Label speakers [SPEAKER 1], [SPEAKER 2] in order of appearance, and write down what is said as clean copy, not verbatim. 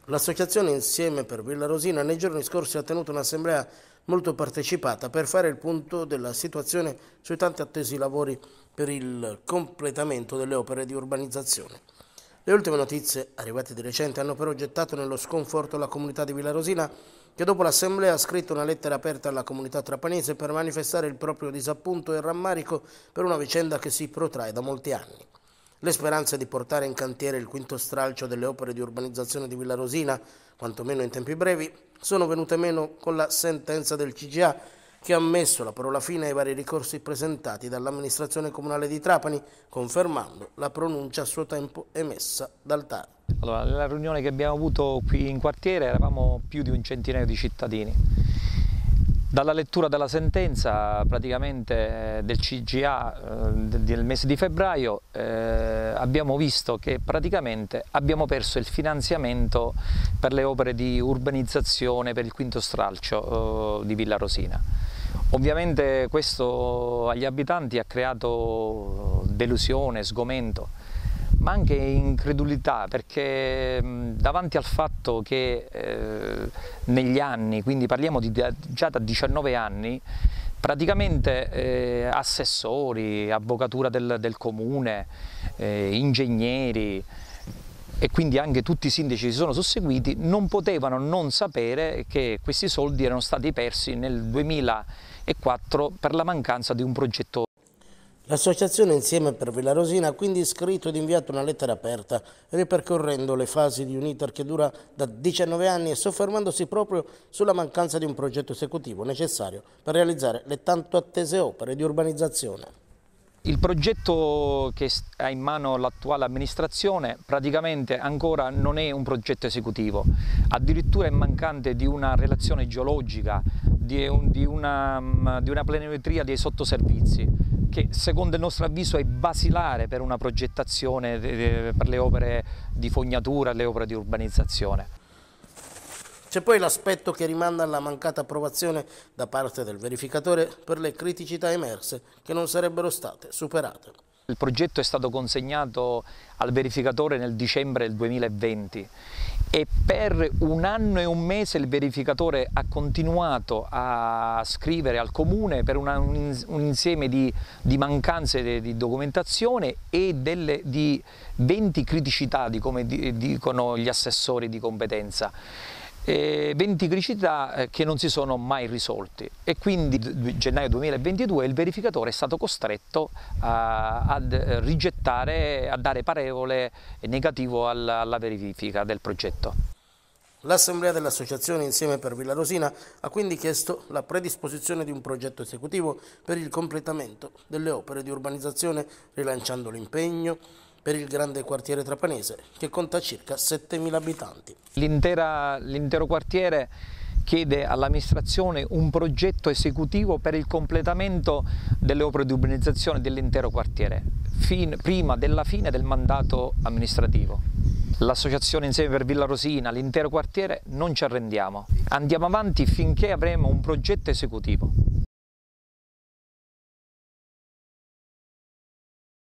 [SPEAKER 1] L'associazione Insieme per Villa Rosina nei giorni scorsi ha tenuto un'assemblea molto partecipata per fare il punto della situazione sui tanti attesi lavori per il completamento delle opere di urbanizzazione. Le ultime notizie, arrivate di recente, hanno però gettato nello sconforto la comunità di Villa Rosina, che dopo l'assemblea ha scritto una lettera aperta alla comunità trapanese per manifestare il proprio disappunto e rammarico per una vicenda che si protrae da molti anni. Le speranze di portare in cantiere il quinto stralcio delle opere di urbanizzazione di Villa Rosina, quantomeno in tempi brevi, sono venute meno con la sentenza del CGA che ha messo la parola fine ai vari ricorsi presentati dall'amministrazione comunale di Trapani, confermando la pronuncia a suo tempo emessa dal TAR.
[SPEAKER 2] Allora, nella riunione che abbiamo avuto qui in quartiere eravamo più di un centinaio di cittadini. Dalla lettura della sentenza praticamente del CGA del mese di febbraio abbiamo visto che praticamente abbiamo perso il finanziamento per le opere di urbanizzazione per il quinto stralcio di Villa Rosina. Ovviamente questo agli abitanti ha creato delusione, sgomento, ma anche incredulità, perché davanti al fatto che negli anni, quindi parliamo già da 19 anni, praticamente assessori, avvocatura del comune, ingegneri e quindi anche tutti i sindaci si sono susseguiti, non potevano non sapere che questi soldi erano stati persi nel 2004 per la mancanza di un progetto.
[SPEAKER 1] L'associazione Insieme per Villa Rosina ha quindi scritto ed inviato una lettera aperta, ripercorrendo le fasi di un iter che dura da 19 anni e soffermandosi proprio sulla mancanza di un progetto esecutivo necessario per realizzare le tanto attese opere di urbanizzazione.
[SPEAKER 2] Il progetto che ha in mano l'attuale amministrazione praticamente ancora non è un progetto esecutivo, addirittura è mancante di una relazione geologica, di una planimetria dei sottoservizi, che secondo il nostro avviso è basilare per una progettazione per le opere di fognatura, le opere di urbanizzazione.
[SPEAKER 1] C'è poi l'aspetto che rimanda alla mancata approvazione da parte del verificatore per le criticità emerse che non sarebbero state superate.
[SPEAKER 2] Il progetto è stato consegnato al verificatore nel dicembre del 2020 e per 1 anno e 1 mese il verificatore ha continuato a scrivere al comune per un insieme di mancanze di documentazione e di 20 criticità, come dicono gli assessori di competenza. 20 criticità che non si sono mai risolti e quindi gennaio 2022 il verificatore è stato costretto a rigettare, a dare parere negativo alla verifica del progetto.
[SPEAKER 1] L'assemblea dell'associazione Insieme per Villa Rosina ha quindi chiesto la predisposizione di un progetto esecutivo per il completamento delle opere di urbanizzazione, rilanciando l'impegno per il grande quartiere trapanese che conta circa 7.000 abitanti.
[SPEAKER 2] L'intero quartiere chiede all'amministrazione un progetto esecutivo per il completamento delle opere di urbanizzazione dell'intero quartiere, prima della fine del mandato amministrativo. L'associazione Insieme per Villa Rosina, l'intero quartiere, non ci arrendiamo. Andiamo avanti finché avremo un progetto esecutivo.